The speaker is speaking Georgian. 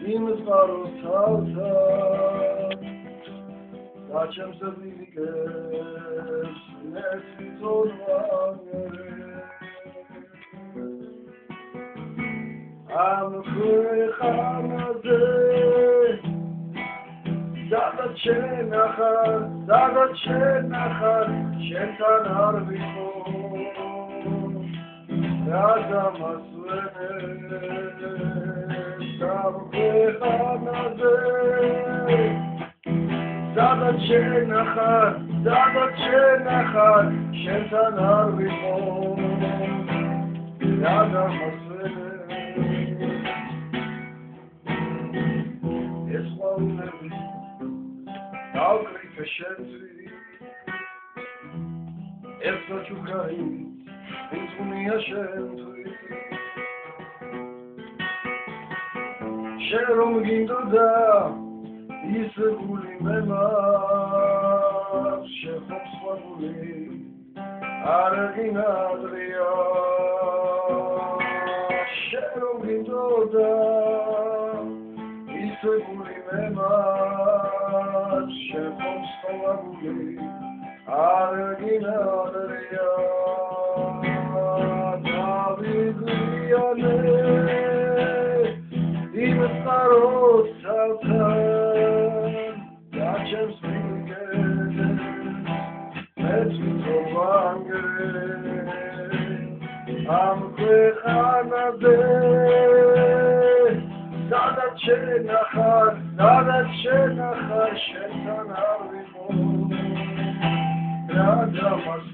იმ წყაროს თავთან და ჩემს დილიგებს ერთი თორმანერე ამ ქვეყანაზე სადაც შენ ახარ შენთან არ ვიყო რა დამასვენებს ამ ქვეყანაზე სადაც შენ ახარ შენთან არ ვიყო რა დამასვენებს ეს ყვავილები დავკრიფე შენთვის ერთო ჩუქარი უძღვნია შენთვის შენ რომ გინდოდა ის გული მე მაქვს შენ ხომ სხვა გული არ გინადრია შენ რომ გინდოდა ის გული მე მაქვს შენ ხომ სხვა გული არ გინადრია დავიგვიანე იმ წყაროს თავთან და ჩემს დილიგებს ერთი თორმანერე ამ ქვეყანაზე სადაც შენ ახარ შენთან არ ვიყო რა დამას